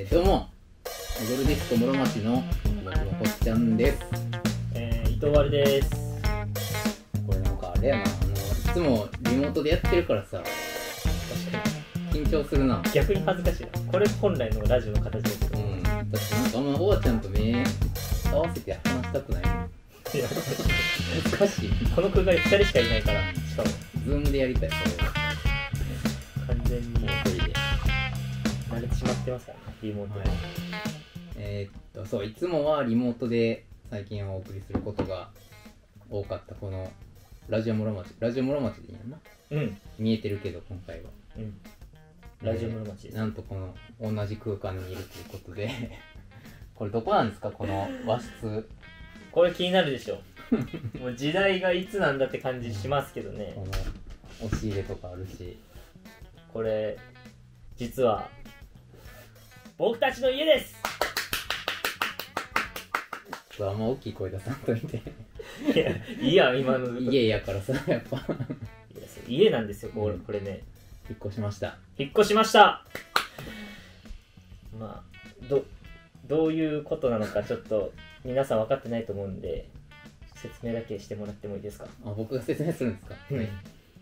どうも、踊るディスコ室町の僕のこっちゃんです。 伊藤丸です。 これなんかあれやな、いつもリモートでやってるからさ、緊張するな。 逆に恥ずかしいな。これ本来のラジオの形だけど。 だってなんかあんまおばちゃんと目合わせて話したくない。 いや難しい。 この空間に2人しかいないから、しかもズームでやりたい、これは。 完全にもう一人で。 慣れてしまってますからね、リモートで。 そう、いつもはリモートで最近はお送りすることが多かったこのラジオ室町でいいんやな。 うん。 見えてるけど今回は。 うん。ラジオ室町です。 なんとこの同じ空間にいるということでこれどこなんですか、この和室。 これ気になるでしょ。もう時代がいつなんだって感じしますけどね。 この押し入れとかあるし、 これ実は僕たちの家です。 あんま大きい声出さんといていや、いいや今の家やからさ、やっぱいや家なんですよ、これね。 引っ越しました。 まあどういうことなのかちょっと皆さん分かってないと思うんで、説明だけしてもらってもいいですか。 僕が説明するんですか。 うんはい。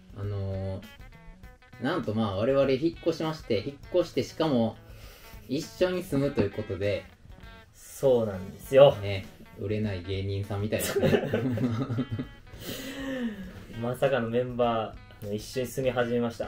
なんとまあ我々引っ越してしかも一緒に住むということで、 そうなんですよね、売れない芸人さんみたいですねまさかのメンバー一緒に住み始めました。 はい。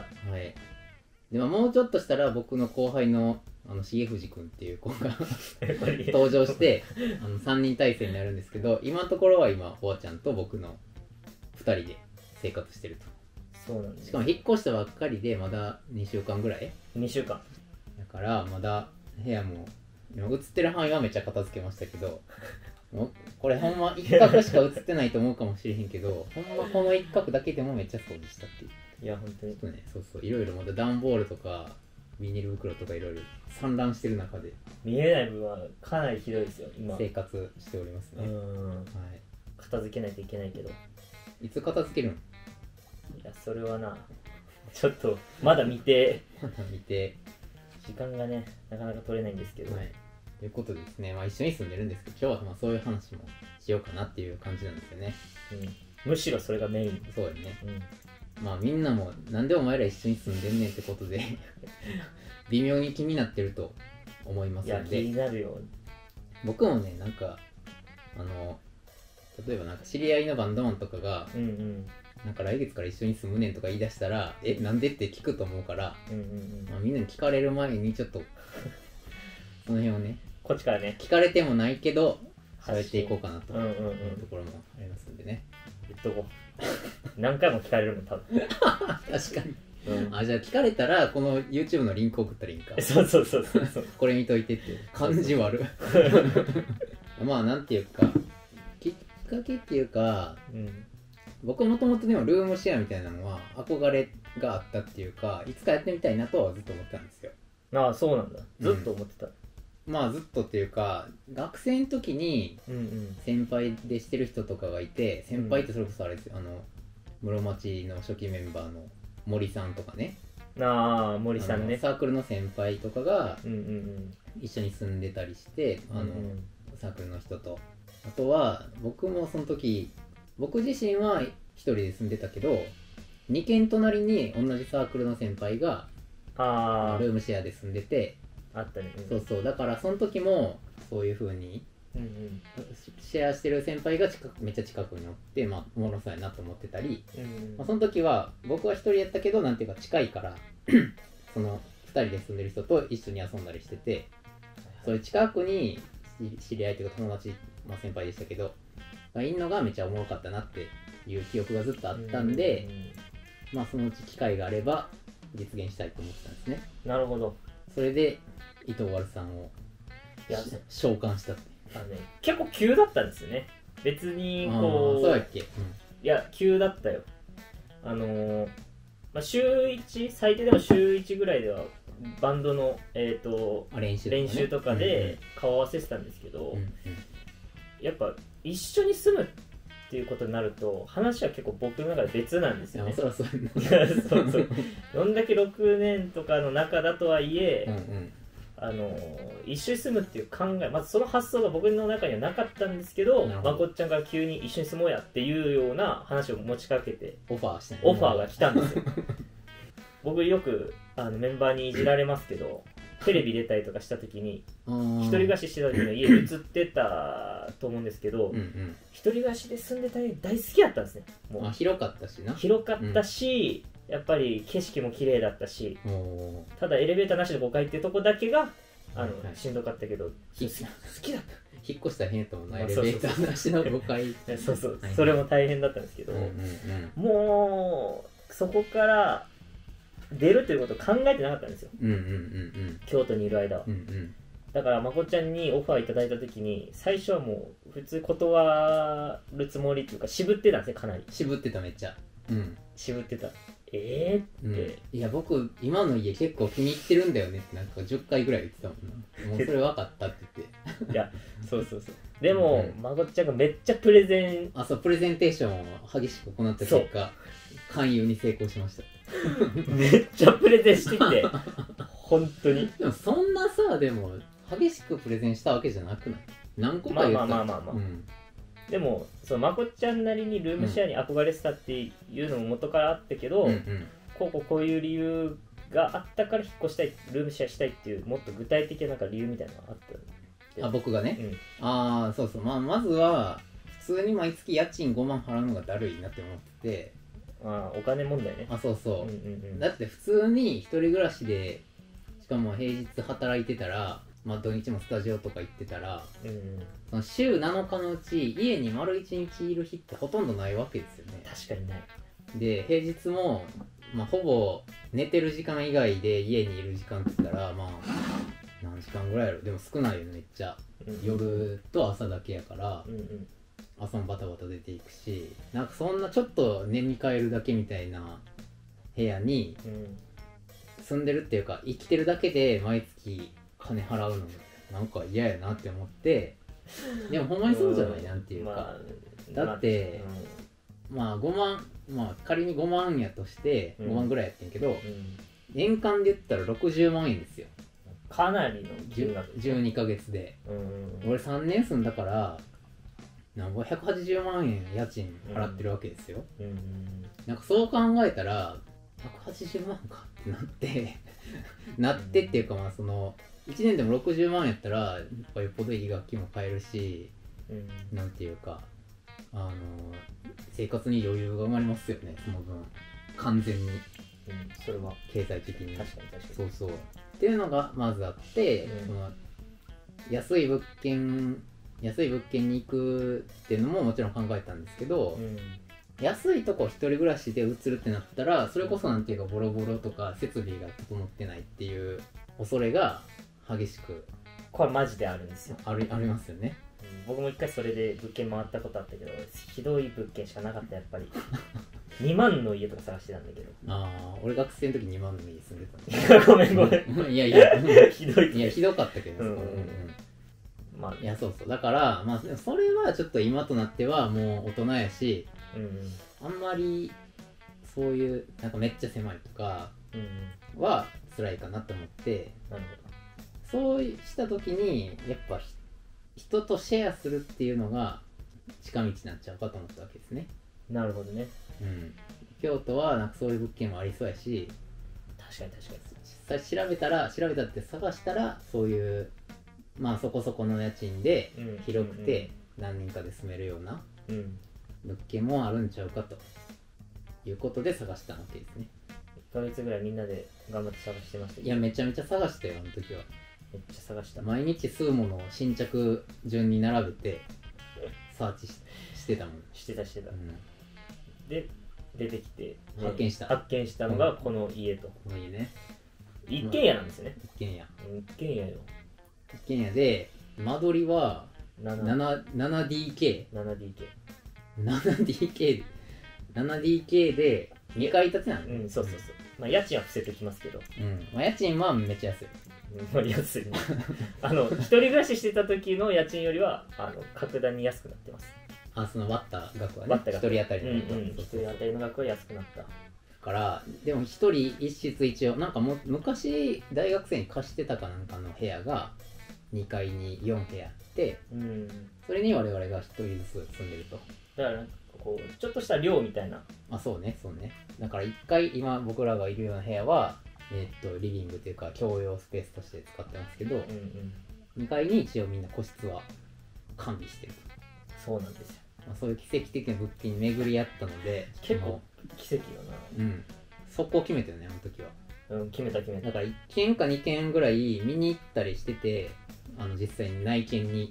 でもうちょっとしたら僕の後輩の重藤君っていう子が登場して3人体制になるんですけど、今のところはおばちゃんと僕の2人で生活してると。 そうなんです。 しかも引っ越したばっかりでまだ2週間ぐらい 2週間だから、まだ部屋も今映ってる範囲はめっちゃ片付けましたけど、もうこれほんま一角しか映ってないと思うかもしれへんけど、ほんまこの一角だけでもめっちゃ掃除したっていう。 いや本当にちょっとね、そういろいろまだ段ボールとかビニール袋とかいろいろ散乱してる中で見えない部分はかなりひどいですよ今。 生活しておりますね。はい。 片付けないといけないけど、 いつ片付けるん？ いやそれはな、ちょっとまだ見て見て、 時間がねなかなか取れないんですけど、 はい。ということでですね、一緒に住んでるんですけど、今日はそういう話もしようかなっていう感じなんですよね。 むしろそれがメイン。 そうよね。みんなもなんでお前ら一緒に住んでんねんってことで微妙に気になってると思いますので。 いや気になるよ。 僕もね、なんか例えばなんか知り合いのバンドマンとかが、なんか来月から一緒に住むねんとか言い出したらなんでって聞くと思うから、みんなに聞かれる前にちょっとその辺をね、 こっちからね、 聞かれてもないけど喋っていこうかなというところもありますんでね。 言っとこう何回も聞かれるもん多分確かに、じゃあ聞かれたらこの YouTube のリンク送ったらいいんか。 そうこれ見といてって感じ悪なんていうかきっかけっていうか、僕もともとでもルームシェアみたいなのは憧れがあったっていうか、いつかやってみたいなとはずっと思ってたんですよ。 ああそうなんだ、ずっと思ってた。 ずっとっていうか、学生の時に先輩でしてる人とかがいて、先輩ってそれこそあれですよ、室町の初期メンバーの森さんとかね。 森さんね。 サークルの先輩とかが一緒に住んでたりして、サークルの人と。あとは僕もその時、僕自身は一人で住んでたけど、2軒隣に同じサークルの先輩がルームシェアで住んでて、 あったね。 そうだからその時もそういう風にシェアしてる先輩がめっちゃ近くにおって、おもろそうやなと思ってたり、その時は僕は一人やったけど、なんていうか近いからその2人で住んでる人と一緒に遊んだりしてて、そういう近くに知り合いというか友達、先輩でしたけどいんのがめっちゃおもろかったなっていう記憶がずっとあったんで、そのうち機会があれば実現したいと思ってたんですね。 なるほど。 それで伊藤丸さんを召喚したって。 結構急だったんですよね。別にこう、 そうやっけ。 いや急だったよ。週1、最低でも週1ぐらいではバンドの練習とかで顔合わせてたんですけど、やっぱ一緒に住むっていうことになると話は結構僕の中で別なんですよね。 そうどんだけ6年とかの中だとはいえ、 一緒に住むっていう考え、まずその発想が僕の中にはなかったんですけど、まこっちゃんから急に一緒に住もうやっていうような話を持ちかけてオファーしたね。 オファーが来たんですよ僕よくメンバーにいじられますけど、テレビ出たりとかした時に一人暮らししてた時の家に移ってたと思うんですけど、一人暮らしで住んでた家大好きだったんですね。 もう広かったしな。 広かったし、やっぱり景色も綺麗だったし、ただエレベーターなしで5階っていうとこだけがしんどかったけど、好きだった。 引っ越したら変やったもんな、エレベーターなしの5階。 そうそう、それも大変だったんですけど、もうそこから出るということを考えてなかったんですよ、京都にいる間は。だからまこちゃんにオファーいただいた時に、最初はもう普通断るつもりっていうか、渋ってたんですね。かなり渋ってた。めっちゃ渋ってた。って、 いや僕今の家結構気に入ってるんだよねってなんか10回ぐらい言ってたもんな。もうそれ分かったって言っていやそうでも、まこちゃんがめっちゃプレゼンプレゼンテーションを激しく行った結果勧誘に成功しましためっちゃプレゼンしてきて本当に。 でもそんなさ、でも激しくプレゼンしたわけじゃなくない？何個か言った。 まあ、でもまこちゃんなりにルームシェアに憧れてたっていうのも元からあったけど、こういう理由があったから引っ越したい、ルームシェアしたいっていうもっと具体的な理由みたいなのがあった。 僕がね、そうそう、まずは普通に毎月家賃5万払うのがだるいなって思ってて。 お金問題ね。 そうそう、だって普通に一人暮らしで、しかも平日働いてたら、土日もスタジオとか行ってたら、その週7日のうち家に丸1日いる日ってほとんどないわけですよね。 確かにない。 で平日も、ほぼ寝てる時間以外で家にいる時間って言ったら何時間ぐらいやろ。でも少ないよねめっちゃ、夜と朝だけやから、朝もバタバタ出ていくし、なんかそんなちょっと寝に帰るだけみたいな部屋に住んでるっていうか、生きてるだけで毎月金払うのなんか嫌やなって思って。でもほんまにそうじゃない、なんていうか、だって、5万、仮に5万やとして5万ぐらいやってんけど、年間で言ったら60万円ですよ。 かなりの金額。 12ヶ月で。俺3年住んだから180万円家賃払ってるわけですよ。なんかそう考えたら180万かってなってっていうか、その1年でも60万やったらやっぱよっぽどいい楽器も買えるし、なんていうか生活に余裕が生まれますよね、その分完全に。 それは経済的に。 確かにそうっていうのがまずあって、その安い物件に行くっていうのももちろん考えたんですけど、安いとこ一人暮らしで移るってなったら、それこそなんていうかボロボロとか設備が整ってないっていう恐れが激しく、 これマジであるんですよ。 ありますよね。 僕も一回それで物件回ったことあったけど、ひどい物件しかなかった。やっぱり2万の家とか探してたんだけど。 俺学生の時2万の家住んでたんでごめんいやひどい。 いやひどかったけど、いやそうだからそれはちょっと今となってはもう大人やし、あんまりそういうなんかめっちゃ狭いとかは辛いかなと思って、そうした時にやっぱ人とシェアするっていうのが近道になっちゃうかと思ったわけですね。 なるほどね。 京都はなんかそういう物件もありそうやし、 確かに実際調べたって探したらそういうそこそこの家賃で広くて何人かで住めるような物件もあるんちゃうかということで探したわけですね。 1ヶ月ぐらいみんなで頑張って探してましたけど。 いやめちゃめちゃ探したよ、あの時は。 めっちゃ探した。 毎日数ものを新着順に並べてサーチしてたもん。 してた、で出てきて、 発見したのがこの家と。 この家ね、 一軒家なんですね。 一軒家よ。 一軒家で間取りは 7DK で2階建てなんで、 そう家賃は伏せてきますけど、 家賃はめっちゃ安い。 安いね一人暮らししてた時の家賃よりは格段に安くなってます。 その割った額はね、1人当たりの額は、 1人当たりの額は安くなった。 からでも一人一室一応なんかもう昔大学生に貸してたかなんかの部屋が2階に4部屋あって、それに我々が一人ずつ住んでると。 だからなんかこうちょっとした寮みたいな。 そうねだから1階今僕らがいるような部屋はリビングというか共用スペースとして使ってますけど、2階に一応みんな個室は完備してる。 そうなんですよ。 そういう奇跡的な物件に巡り合ったので結構奇跡よな。 そこを決めたよねあの時は。 決めただから1軒か2軒ぐらい見に行ったりしてて、実際に内見に、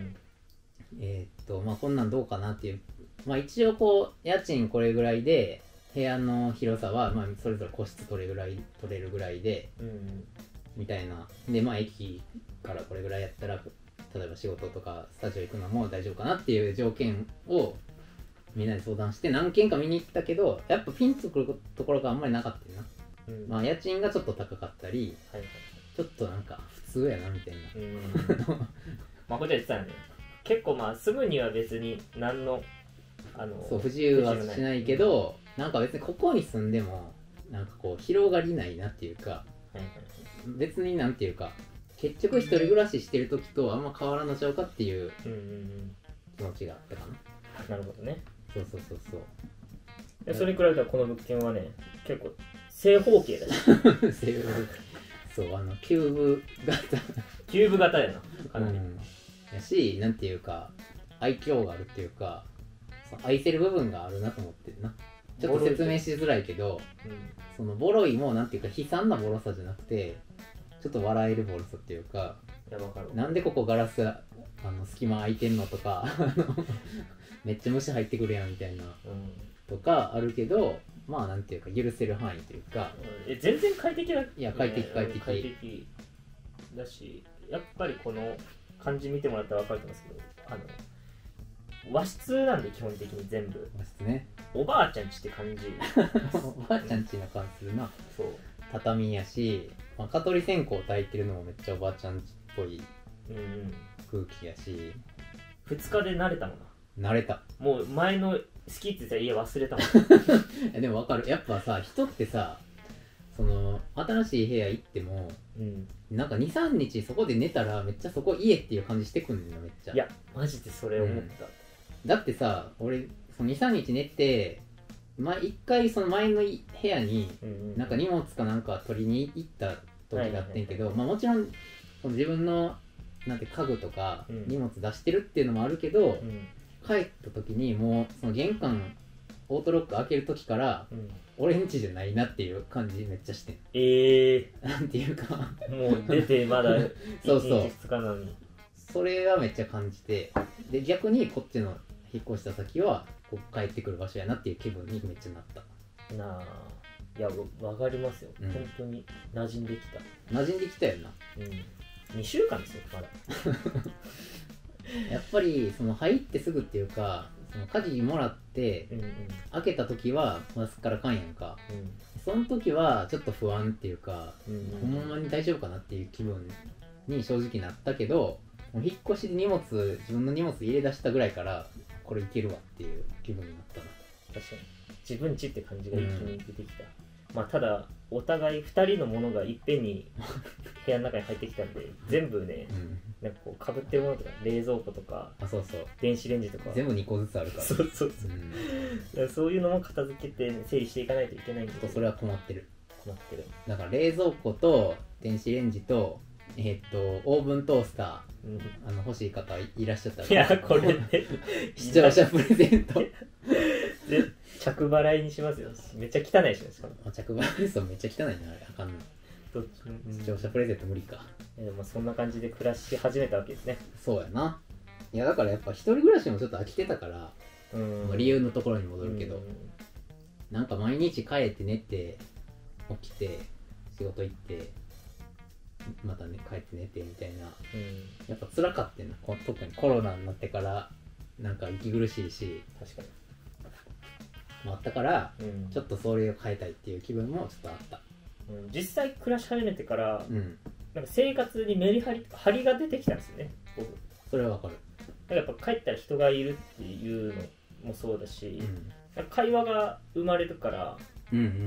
こんなんどうかなっていう、一応こう家賃これぐらいで部屋の広さはそれぞれ個室取れるぐらいで、みたいなで駅からこれぐらいやったら例えば仕事とかスタジオ行くのも大丈夫かなっていう条件をみんなで相談して何軒か見に行ったけど、やっぱピンとくるところがあんまりなかったよな。家賃がちょっと高かったり、ちょっとなんか普通やなみたいな。 こっちは言ってたよね。結構住むには別に何の不自由はしないけど、なんか別にここに住んでもなんかこう広がりないなっていうか、別になんていうか結局一人暮らししてる時とあんま変わらんのちゃうかっていう気持ちがあったかな。なるほどね。 そうそれに比べたらこの物件はね結構正方形だしそうキューブ型やなかなり、 やしなんていうか愛嬌があるっていうか愛せる部分があるなと思ってるな。ちょっと説明しづらいけど、そのボロいもなんていうか悲惨なボロさじゃなくてちょっと笑えるボロさっていうか、なんでここガラス隙間空いてんのとかめっちゃ虫入ってくるやんみたいな、とかあるけどなんていうか許せる範囲というか、 全然快適だ、 いや快適快適だし、やっぱりこの感じ見てもらったら分かると思うんですけど和室なんで基本的に全部和室ね。 おばあちゃんちって感じおばあちゃんちな感じするな。そう畳やし、蚊取り線香焚いてるのもめっちゃおばあちゃんちっぽい空気やし、 2日で慣れたもんな。慣れた。 もう前の好きって言った家忘れたもんでも分かる。やっぱさ人ってさその新しい部屋行っても、なんか 2,3 日そこで寝たらめっちゃそこ家っていう感じしてくんねんなめっちゃ。 いやマジでそれ思った、 だってさ俺その 2,3 日寝て一回その前の部屋になんか荷物かなんか取りに行った時があってんけど、もちろんその自分のなんて家具とか荷物出してるっていうのもあるけど、帰った時にもうその玄関オートロック開ける時から、俺ん家じゃないなっていう感じめっちゃしてん。なんていうかもう出てまだ1日2日なのにそれはめっちゃ感じて、で逆にこっちの引っ越した先はこう帰ってくる場所やなっていう気分にめっちゃなったなあ。いや分かりますよ、本当に馴染んできたよな。 2週間ですよまだやっぱりその入ってすぐっていうかその鍵もらって、開けた時はすっからかんやんか、その時はちょっと不安っていうか、ほんまに大丈夫かなっていう気分に正直なったけど、もう引っ越しで自分の荷物入れ出したぐらいからこれいけるわっていう気分になったな。 確かに自分家って感じが一気に出てきた、ただお互い2人のものがいっぺんに部屋の中に入ってきたんで全部ね、なんかこうかぶってるものとか冷蔵庫とか電子レンジとか全部2個ずつあるから、 そういうのも片付けて整理していかないといけないんで、 それは困ってる。だから冷蔵庫と電子レンジとオーブントースター、欲しい方いらっしゃったら、 いやこれ視聴者プレゼントで着払いにしますよ。めっちゃ汚いしね、しかも着払いですよ。めっちゃ汚いなあれ。あかんの。視聴者プレゼント無理か。 でもそんな感じで暮らし始めたわけですね。 そうやな。いやだからやっぱ一人暮らしもちょっと飽きてたから、理由のところに戻るけど、なんか毎日帰って寝て起きて仕事行ってまたね帰って寝てみたいな、やっぱ辛かったんな。特にコロナになってからなんか息苦しいし、 確かにもあったから、ちょっとそれを変えたいっていう気分もちょっとあった。 実際暮らし始めてから、なんか生活にメリハリ張りが出てきたんですよね、僕。 それはわかる。 やっぱ帰ったら人がいるっていうのもそうだし、会話が生まれるからうんうんうん。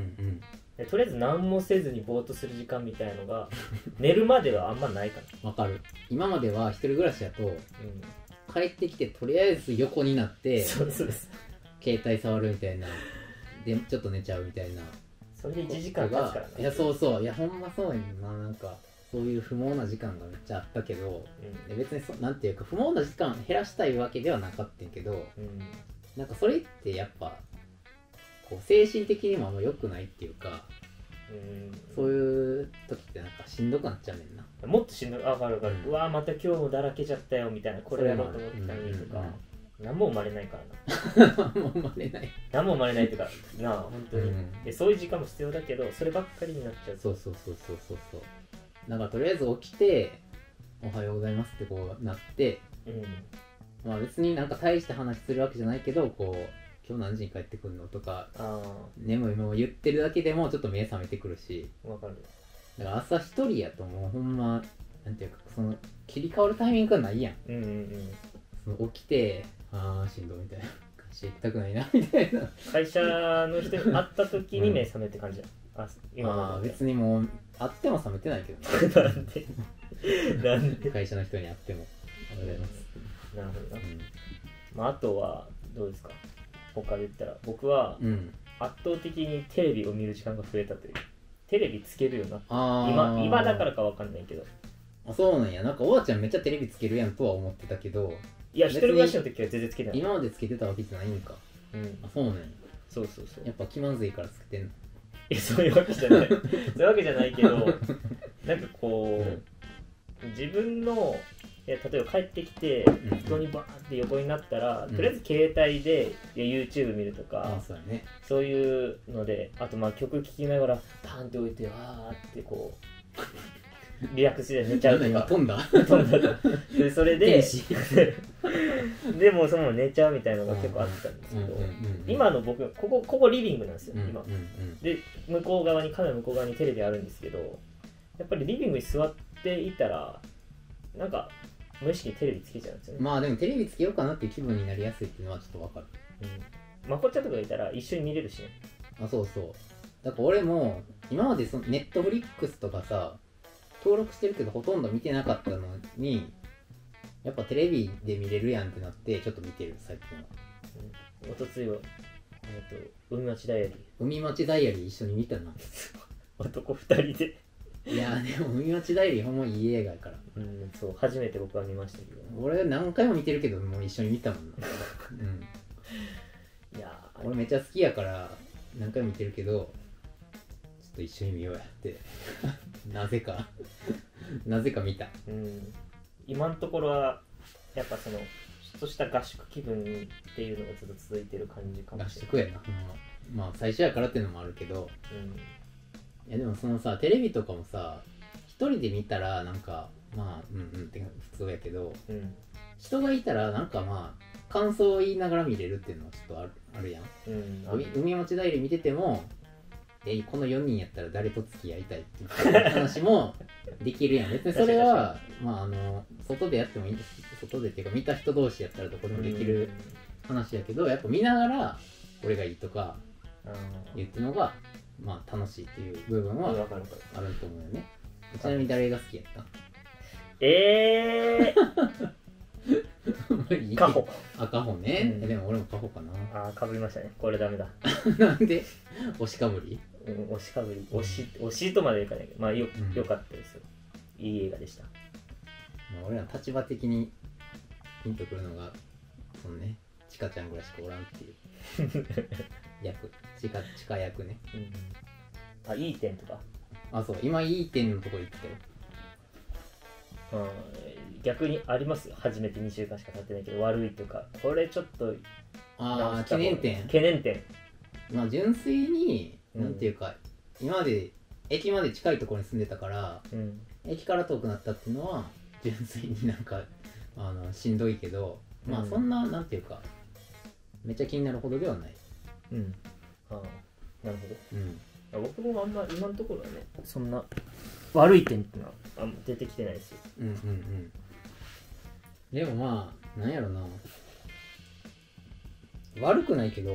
でとりあえず何もせずにぼーっとする時間みたいのが寝るまではあんまないかな。わかる。今までは一人暮らしだと、帰ってきてとりあえず横になってそうそうです。 携帯触るみたいなでちょっと寝ちゃうみたいな。 それで1時間経つからね。 いやそうそう、いやほんまそうやんな。なんかそういう不毛な時間がめっちゃあったけど、別になんていうか不毛な時間減らしたいわけではなかったんけど、なんかそれってやっぱこう精神的にもあんま良くないっていうか、そういう時ってなんかしんどくなっちゃうねんな。 もっとしんどい。あ、分かる分かる。うわまた今日もだらけちゃったよみたいな、これやろうと思ってたのにとか、何も生まれないからな。 何も生まれない。 何も生まれないっていうかなあ、本当に、でそういう時間も必要だけど、そればっかりになっちゃう。 そうそうそうそうそうそう。なんかとりあえず起きておはようございますってこうなって、まあ別になんか大して話するわけじゃないけど、こう今日何時に帰ってくるのとか、眠いもう言ってるだけでもちょっと目覚めてくるし。 わかる。 だから朝一人やともうほんまなんていうか、その切り替わるタイミングがないやん。その起きてしんどいみたいな、会社行きたくないなみたいな。 会社の人に会った時に目覚めって感じや、 今別にもう会っても覚めてないけどなんでなんで会社の人に会ってもありがとうございます。 なるほどな、まあ、あとはどうですか、他で言ったら僕は圧倒的にテレビを見る時間が増えたという。テレビつけるよな、今だからかわかんないけど。 あ、そうなんや。なんかおばあちゃんめっちゃテレビつけるやんとは思ってたけど、 いや一人暮らしの時は全然つけてない。 今までつけてたわけじゃないんか。あ、そうなんや。 そうそうそう。 やっぱ気まずいからつけてんの。 そういうわけじゃないそういうわけじゃないけど、なんかこう、自分の例えば帰ってきて布団にバーンって横になったら、とりあえず携帯でYouTube 見るとか、そういうので、あとまあ曲聴きながらパーンって置いてわーってこうリラックスして寝ちゃうとか。 飛んだでそれででもそのまま寝ちゃうみたいなのが結構あったんですけど、今の僕ここリビングなんですよ今、で向こう側にカメラ向こう側にテレビあるんですけど、やっぱりリビングに座っていたらなんか無意識にテレビつけちゃうんですよね。 まあでもテレビつけようかなっていう気分になりやすいっていうのはちょっと分かる。 まこっちゃんとかいたら一緒に見れるしね。 あ、そうそう。だから俺も今までそのネットフリックスとかさ登録してるけどほとんど見てなかったのに、やっぱテレビで見れるやんってなってちょっと見てる最近は。 おとついは海町ダイアリー。 海町ダイアリー一緒に見たな男2人でいやでも海町ダイアリーほんまいい映画やから。 そう初めて僕は見ましたけど、 俺何回も見てるけどもう一緒に見たもんないや俺めっちゃ好きやから何回も見てるけど、ちょっと一緒に見ようやってなぜか見た。 今のところはやっぱそのちょっとした合宿気分っていうのがずっと続いてる感じかもしれない。 合宿やな。まあ最初やからっていうのもあるけど、いやでもそのさテレビとかもさ一人で見たらなんかまあって普通やけど、人がいたらなんかまあ感想を言いながら見れるっていうのはちょっとあるやん。海町ダイアリー見ててもこの4人やったら誰と付き合いたいっていう話もできるやん。別にそれはまあ外でやってもいいんですけど、外でっていうか見た人同士やったらどこでもできる話やけど、やっぱ見ながらこれがいいとか言ってのがまあ楽しいっていう部分はあると思うよね。ちなみに誰が好きやった？カホ。あ、カホね。でも俺もカホかな。 あ、かぶりましたね。これダメだ。 なんで押しかぶり？ 押しかぶり。押しとまでいかないけど、まあよかったですよ。いい映画でした。 まあ俺ら立場的にピンとくるのがそのね、チカちゃんぐらいしかおらんっていう役、チカ役ね。 あ、いい点とか。 あ、そう、今いい点のとこ言ってたよ。 逆にありますよ。初めて2週間しか経ってないけど悪いとか、これちょっと懸念点。まあ純粋になんていうか、今まで駅まで近いところに住んでたから、駅から遠くなったっていうのは純粋になんかしんどいけど、まあそんななんていうかめっちゃ気になるほどではない。 なるほど。僕もあんま今のところはね、そんな悪い点ってのは出てきてないですよ。 でもまあなんやろな、悪くないけど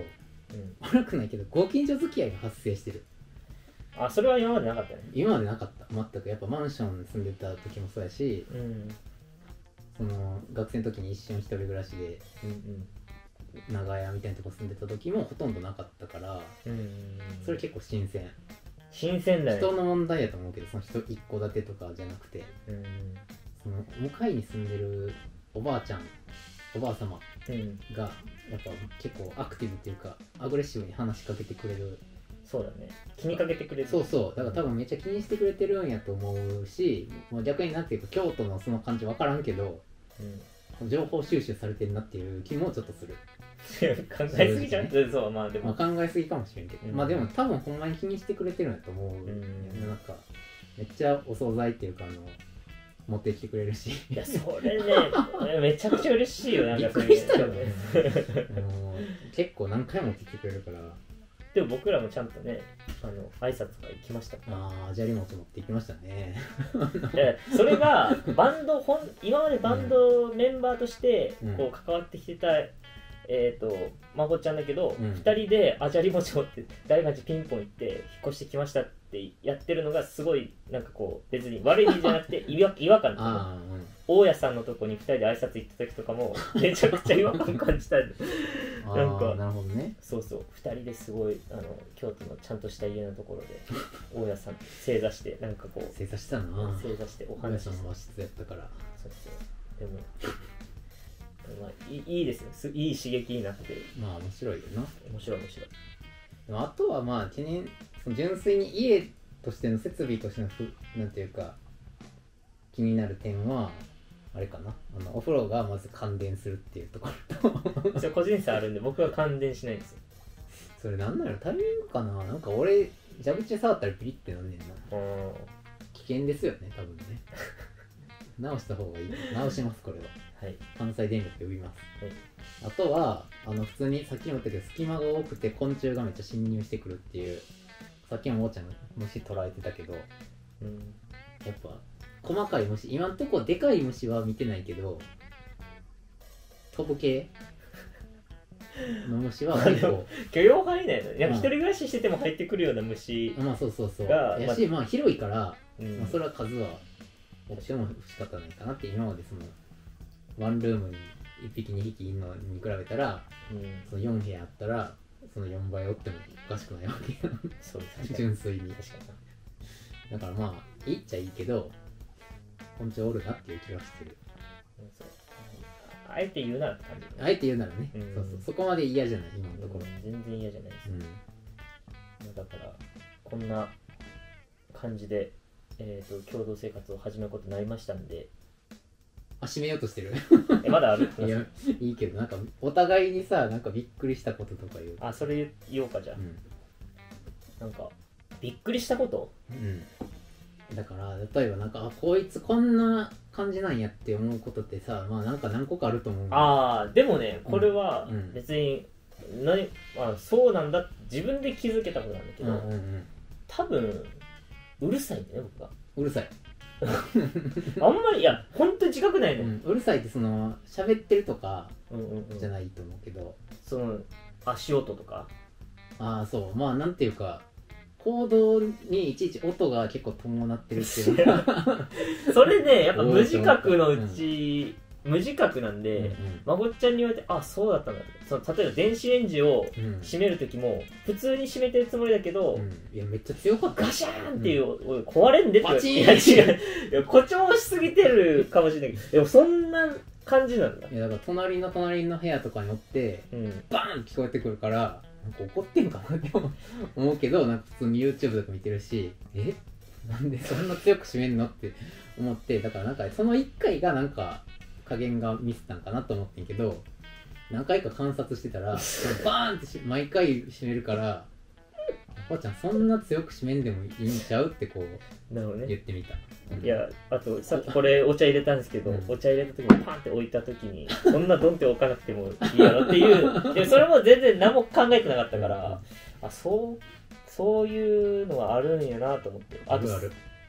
悪くないけどご近所付き合いが発生してる。 あ、それは今までなかったね。 今までなかった。全く。やっぱマンションに住んでた時もそうやし、その学生の時に一瞬一人暮らしで、長屋みたいなとこ住んでた時もほとんどなかったから、それ結構新鮮だね。人の問題やと思うけど、その人一戸建てとかじゃなくて、その向かいに住んでるおばあちゃん、おばあ様がやっぱ結構アクティブっていうかアグレッシブに話しかけてくれる。 そうだね、気にかけてくれる。 そうそう、だから多分めっちゃ気にしてくれてるんやと思うし、もう逆になんていうか京都のその感じ分からんけど、情報収集されてるなっていう気もちょっとする。 考えすぎちゃう、ね、そう、まあでも、 考えすぎかもしれんけど、まあでも多分ほんまに気にしてくれてるんやと思う。なんかめっちゃお惣菜っていうか持ってきてくれるし。 いやそれねめちゃくちゃ嬉しいよ。なんかびっくりしたよね。結構何回も持ってきてくれるから。 でも僕らもちゃんとね、挨拶が行きました。 ああ、じゃり餅持って行きましたね。 それがバンド今までバンドメンバーとしてこう関わってきてたまこちゃんだけど、2人でじゃり餅持って誰かちピンポン行って引っ越してきましたってやってるのがすごいなんかこう別に悪い意味じゃなくて違和感だった。大家さんのとこに2人で挨拶行った時とかもめちゃくちゃ違和感感じたんでなんかなるほどね。 そうそう、2人ですごい京都のちゃんとした家のところで大家さん正座してなんかこう正座したな。 正座してお話しして、 大家さんの和室やったから。 そうそうでもまあ、いいですよ。いい刺激になって。 まあ面白いよな。 面白い。 でもあとはまあその純粋に家としての設備としてのなんていうか気になる点はあれかな、お風呂がまず感電するっていうところとそれ個人差あるんで僕は感電しないんですよ。 それなんなのタイミングかな。なんか俺蛇口触ったらピリってなんねんな。危険ですよね多分ね。直した方がいい。直しますこれは。はい、関西電力で呼びます、はい、あとは普通にさっきも言ったけど隙間が多くて昆虫がめっちゃ侵入してくるっていう、さっきももーちゃんが虫捉えてたけど、やっぱ細かい虫、今んとこでかい虫は見てないけど飛ぶ系の虫は結構許容範囲内のやっぱ一人暮らししてても入ってくるような虫が、 まあそうやし、まあ広いから、まあ、それは数はオプションも仕方ないかなって今までそのワンルームに1匹2匹いるのに比べたら、その4部屋あったらその4倍おってもおかしくないわけやん。そう純粋に。確かに。だからまあいいっちゃいいけど昆虫おるなっていう気がしてる。 あえて言うならって感じ。 あえて言うならね、そこまで嫌じゃない今のところ。 全然嫌じゃないです、だからこんな感じで、共同生活を始めることになりましたんで。 閉めようとしてる。 まだある？ いや、いいけどなんかお互いにさ、なんかびっくりしたこととか言う。 あ、それ言おうかじゃあ、なんかびっくりしたこと？ だから例えばなんかこいつこんな感じなんやって思うことってさ、まあなんか何個かあると思う。 でもね、これは別にそうなんだって自分で気づけたことなんだけど、多分うるさいんだよね僕が。 うるさい。 あんまり、いや本当に近くないの、 うるさいってその喋ってるとかじゃないと思うけど、 その足音とか。 そう、まあなんていうか行動にいちいち音が結構伴ってるっていうのがそれねやっぱ無自覚のうち、無自覚なんで、まこっちゃんに言われてそうだったんだって。例えば電子レンジを閉める時も普通に閉めてるつもりだけど、 いやめっちゃ強かった。 ガシャーンっていう、壊れんでってバチーン。 いや違う、誇張しすぎてるかもしれないけど、でもそんな感じなんだ。 いやだから隣の部屋とかにおって、バーン聞こえてくるからなんか怒ってんかなって思うけど、なんか普通に YouTube とか見てるし、なんでそんな強く閉めんのって思って、だからなんかその1回がなんか加減がミスったんかなと思ってんけど、何回か観察してたらバーンって毎回閉めるから「おばあちゃんそんな強く閉めんでもいいんちゃう?」ってこう言ってみた。 いや、あとさっきこれお茶入れたんですけど、お茶入れた時にパンって置いた時にそんなドンって置かなくてもいいやろっていうでそれも全然何も考えてなかったから、そういうのがあるんやなと思って。あ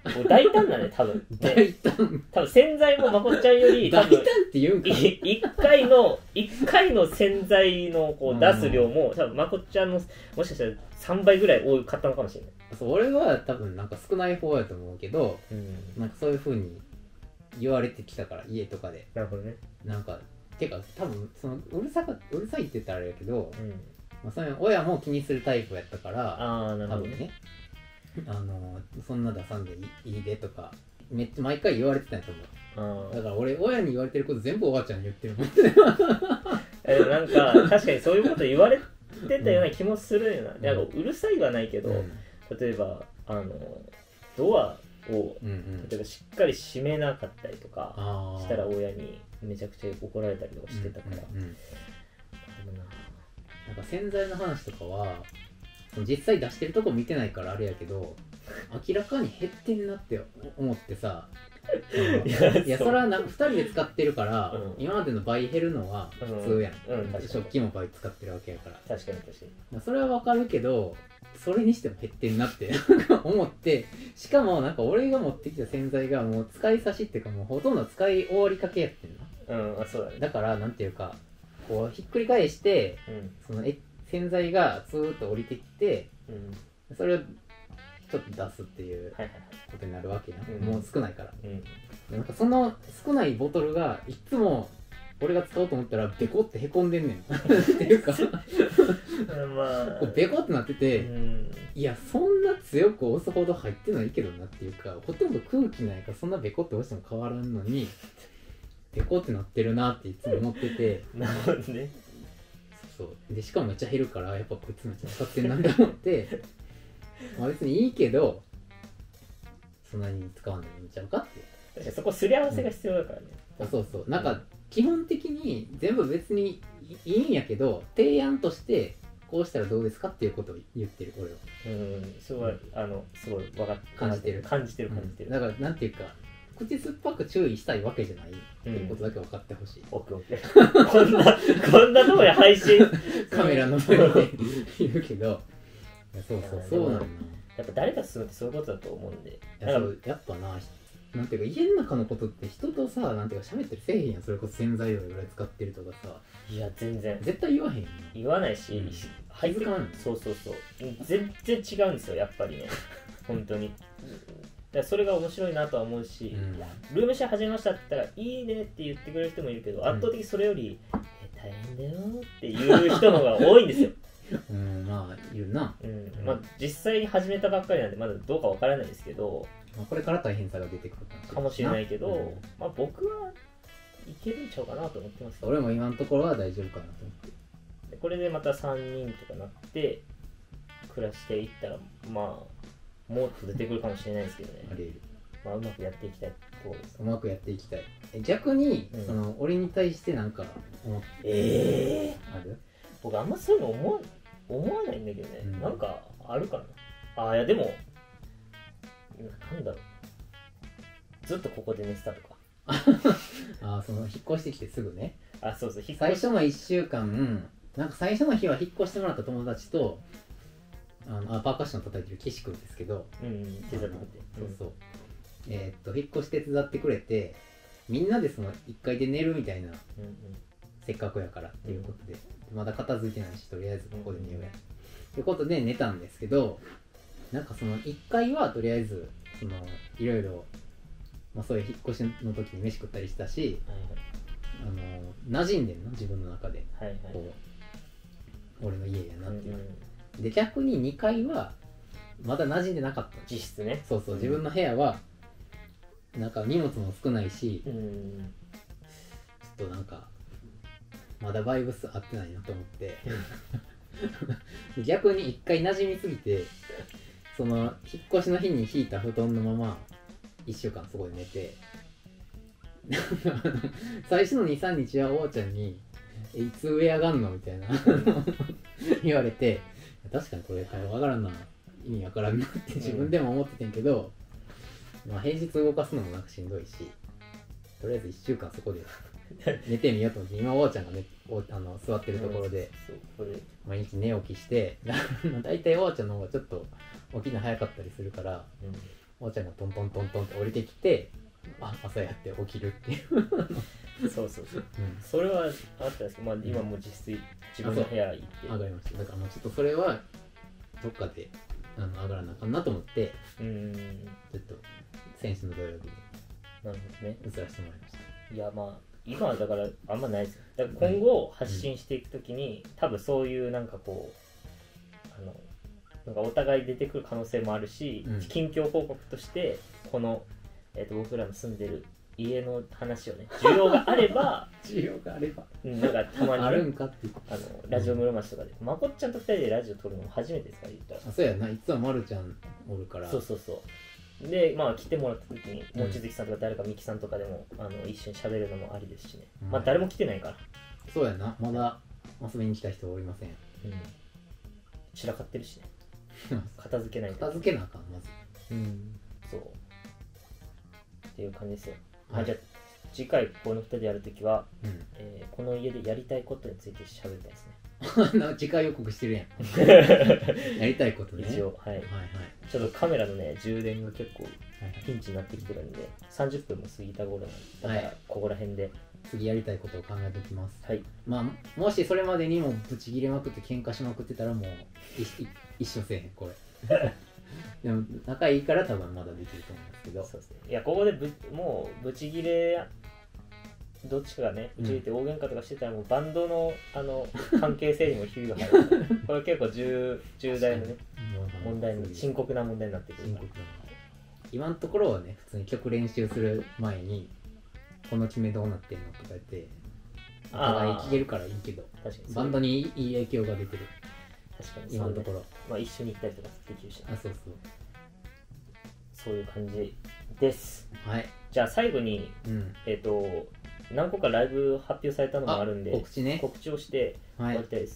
もう大胆だね多分大胆多分洗剤もまこっちゃんより多分大胆って言うんか 1回の洗剤のこう出す量も多分まこっちゃんのもしかしたら3倍ぐらい多かったのかもしれない。 そう俺は多分なんか少ない方やと思うけど、なんかそういう風に言われてきたから家とかで。 なるほどね。 なんかてか多分そのうるさいって言ったらあれやけど、まあ、そういう親も気にするタイプやったから、 なるほどね、 そんな出さんでいいでとかめっちゃ毎回言われてたんやと思う。だから俺親に言われてること全部おばあちゃんに言ってるもん。 でもなんか確かにそういうこと言われてたような気もするよな。なんかうるさいはないけど、例えばドアを例えばしっかり閉めなかったりとかしたら親にめちゃくちゃ怒られたりとかしてたから、 なんか洗剤の話とかは実際出してるとこ見てないからあれやけど明らかに減ってんなって思ってさいやそれは2人で使ってるから、今までの倍減るのは普通やん、食器も倍使ってるわけやから。 確かにそれはわかるけどそれにしても減ってんなって思って、しかもなんか俺が持ってきた洗剤がもう使い差しっていうかもうほとんど使い終わりかけやってんな。 そうだね。 だからなんていうかこうひっくり返して、その洗剤がツーッと降りてきて、それをちょっと出すっていうことになるわけや、もう少ないから、なんかその少ないボトルがいつも俺が使おうと思ったらベコってへこんでんねんっていうかベコってなってて、いやそんな強く押すほど入ってないけどなっていうか、ほとんど空気ないからそんなベコって押しても変わらんのにベコってなってるなっていつも思っててなるほどね。 そうでしかもめっちゃ減るからやっぱこいつめっちゃ使ってんなって思ってまあ別にいいけどそんなに使わないでいいんちゃうかって。 確かにそこすり合わせが必要だからね。 そうなんか基本的に全部別にいいんやけど提案としてこうしたらどうですかっていうことを言ってる俺は。 すごいすごい分かって感じてる、だからなんていうか口酸っぱく注意したいわけじゃないっていうことだけ分かってほしい。 オッケーこんなとこで配信カメラの前で言うけどそうなんだ。 やっぱ誰か進むってそういうことだと思うんで、 やっぱなんていうか家の中のことって人とさなんていうか喋ったりせえへんやん。それこそ洗剤どれぐらい使ってるとかさ。 いや全然絶対言わへんよ。 言わないし、 気づかん。 そう全然違うんですよやっぱりね本当に。それが面白いなとは思うし、ルームシェア始めましたって言ったらいいねって言ってくれる人もいるけど、圧倒的にそれより大変だよっていう人の方が多いんですよ。 まあいるな。 まあ実際に始めたばっかりなんでまだどうかわからないですけど、 これから大変さが出てくるかもしれないけど、まあ僕はいけるんちゃうかなと思ってます。 俺も今のところは大丈夫かなと思って。 これでまた3人とかなって暮らしていったらまあもっと出てくるかもしれないですけどね。 あり得る。 まあうまくやっていきたいところです。 うまくやっていきたい。逆に、その俺に対してなんか思ってある？ 僕あんまそういうの思わないんだけどね。なんかあるかな。いやでもなんだろう。ずっとここで寝てたとか。 その引っ越してきてすぐね。 そう最初の1週間なんか最初の日は引っ越してもらった友達とパーカッション叩いてる岸君ですけど、 手伝って。 引っ越し手伝ってくれて、みんなでその1階で寝るみたいな、せっかくやからっていうことで、まだ片付いてないしとりあえずここで寝ようやっていうことで寝たんですけど、なんかその1階はとりあえずいろいろそういう引っ越しの時に飯食ったりしたし、馴染んでんの自分の中で、こう俺の家やなっていう。で逆に2階はまだ馴染んでなかった。 実質ね。 自分の部屋はなんか荷物も少ないし、ちょっとなんかまだバイブス合ってないなと思って逆に1回馴染みすぎて、その引っ越しの日に敷いた布団のまま1週間そこで寝て最初の 2,3 日はおばあちゃんにいつ上上がんのみたいな言われて、確かにこれ分からんな、意味分からんなって自分でも思っててんけど、平日動かすのもなんかしんどいし、とりあえず1週間そこで寝てみようと思って、今おばあちゃんが、座ってるところで毎日寝起きしてだいたいおばあちゃんの方がちょっと起きるの早かったりするから、 おばちゃんがトントントントンって降りてきて、朝やって起きるっていうそう、それはあったんですけど、今もう実質自分の部屋行って上がりました。だからもうちょっとそれはどっかで上がらなあかんなと思って、ちょっと先週の土曜日になるほどね、 移らせてもらいました。 いや今はだからあんまないですよ。だから今後発信していくときに、多分そういうなんかこうなんかお互い出てくる可能性もあるし、近況報告としてこの、僕らの住んでる家の話をね、需要があればなんかたまに、ね、 あるんかってラジオ室町とかで、まこっちゃんと2人でラジオ撮るのも初めてですから、言ったら。 そうやな、いつもまるちゃんおるから。 そうで、来てもらった時に望月さんとか誰かみきさんとかでも一緒に喋るのもありですしね、誰も来てないから。 そうやな、まだ遊びに来た人おりません。 散らかってるしね片付けないと。 片付けなあかん、まず。 そうっていう感じですよ。じゃあ次回この2人でやるときは、この家でやりたいことについて喋りたいですね。 次回予告してるやんやりたいことね。 一応ちょっとカメラのね充電が結構ピンチになってきてるんで、30分も過ぎた頃なんで、だからここら辺で次やりたいことを考えておきます。もしそれまでにもブチ切れまくって喧嘩しまくってたらもう一緒せえへんこれでも仲いいから多分まだできると思うんですけど。 そうですね。いや、ここでもうブチギレどっちかがね、ブチギレて大喧嘩とかしてたらもうバンドの関係性にもひびが入るこれ結構重大なね問題に、深刻な問題になってくるから。 今のところはね、普通に曲練習する前にこの決めどうなってんのとか言ってお互い聞けるからいいけど、バンドにいい影響が出てる。 確かに今のところ、 一緒に行ったりとかできるし、 そういう感じです。 はい。 じゃあ最後に、何個かライブ発表されたのもあるんで、告知をして終わりたいです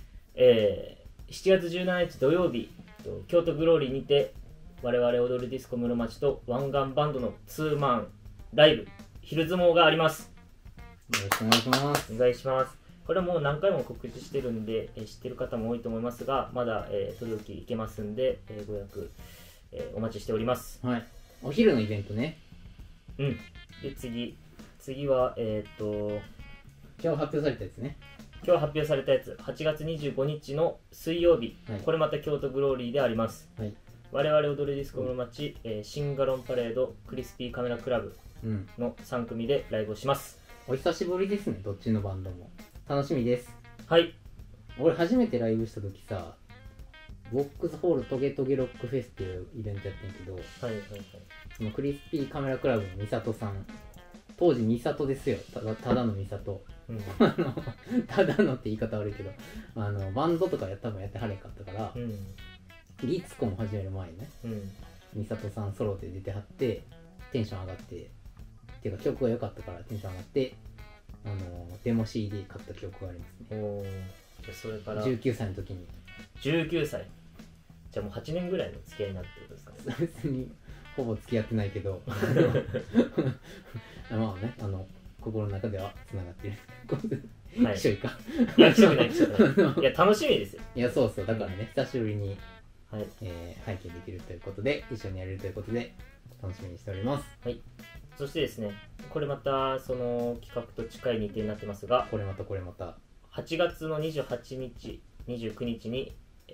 。7月17日土曜日、京都グローリーにて我々踊るディスコ室町と湾岸バンドのツーマンライブ昼相撲があります。 よろしくお願いします。 お願いします。これはもう何回も告知してるんで、知ってる方も多いと思いますが、まだ、取り置きいけますんで、ご予約、お待ちしております。 はい。お昼のイベントね。 で次は今日発表されたやつね。 今日発表されたやつ、8月25日の水曜日、これまた京都グローリーであります。我々踊るディスコ室町、シンガロンパレードクリスピーカメラクラブの3組でライブをします。 お久しぶりですね、どっちのバンドも。楽しみです。 はい。 俺初めてライブした時さ、ボックスホールトゲトゲロックフェスっていうイベントやってんけど、そのクリスピーカメラクラブの美里さん、当時美里ですよ、ただの美里、ただのって言い方悪いけど、バンドとか多分やってはれんかったから、リツコも始める前にね、美里さんソロで出てはってテンション上がって、っていうか曲が良かったからテンション上がって、デモ CD 買った記憶がありますね。 それから 19歳の時に。 19歳じゃあもう8年ぐらいの付き合いになってるんですかね。 別にほぼ付き合ってないけどまあね、心の中ではつながってる一緒か。 いや一緒ないいや楽しみですよ。 いやそうだからね、久しぶりに拝見できるということで、一緒にやれるということで楽しみにしております。 はい。そしてですね、これまたその企画と近い日程になってますが、 これまた 8月の28日29日に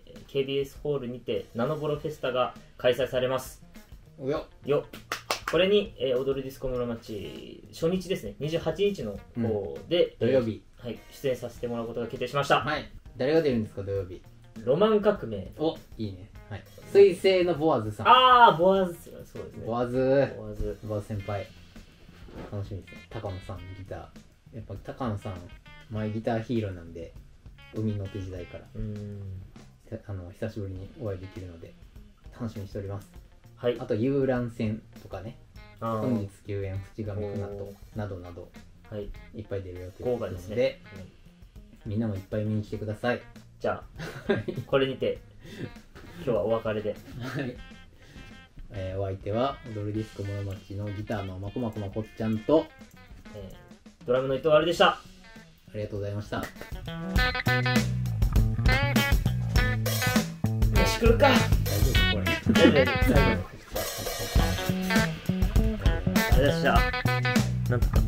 KBS ホールにてナノボロフェスタが開催されます。これに、踊るディスコ室町初日ですね、28日の方で、 土曜日、 出演させてもらうことが決定しました。 誰が出るんですか、土曜日。 ロマン革命。 いいね。彗星のボアズさん。 ボアズ、そうですね。 ボアズ先輩。楽しみですね。高野さんのギター。やっぱ高野さん、前ギターヒーローなんで、海の手時代から久しぶりにお会いできるので楽しみにしております。あと遊覧船とかね、本日救援淵上船渡などなど、いっぱい出る予定ですので、みんなもいっぱい見に来てください。 じゃあこれにて今日はお別れでお相手は踊るディスコ室町のギターのまこまこまこっちゃんと、 ドラムの伊藤あるでした。 ありがとうございました。 飯食うか。 大丈夫これ。 最後のりがとうございました。なんとか